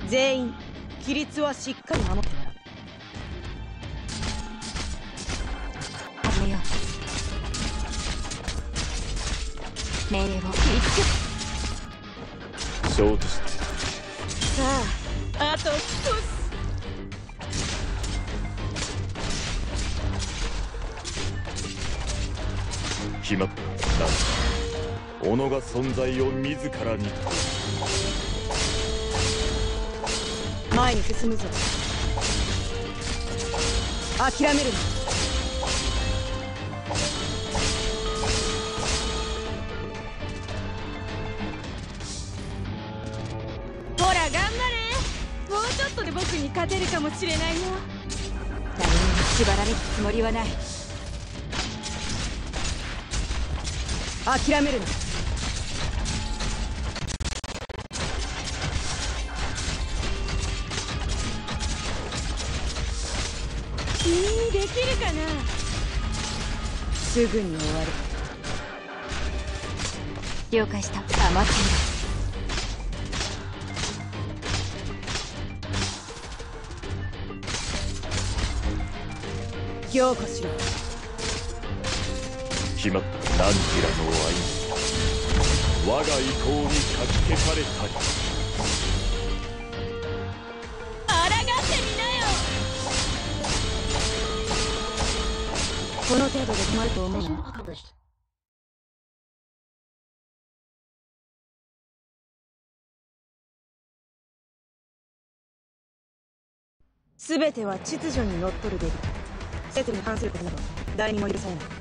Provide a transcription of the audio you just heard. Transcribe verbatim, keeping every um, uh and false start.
全員規律はしっかり守ってもらう。 始めよう。命令を一挙。 ショートしてさあ、あと少し。 決まった。なんだ、己が存在を自らに。 前に進むぞ。諦めるな。ほら頑張れ。もうちょっとで僕に勝てるかもしれないよ。 誰にも縛られるつもりはない。 諦めるな。君にできるかな。すぐに終わる。 了解した。甘っている。凝固しろ。 決まった。何時らの愛我が意向にかき消されたり。 抗ってみなよ。この程度で止まると思うの？すべては秩序にのっとるべき。施設に関することなど誰にも許されない。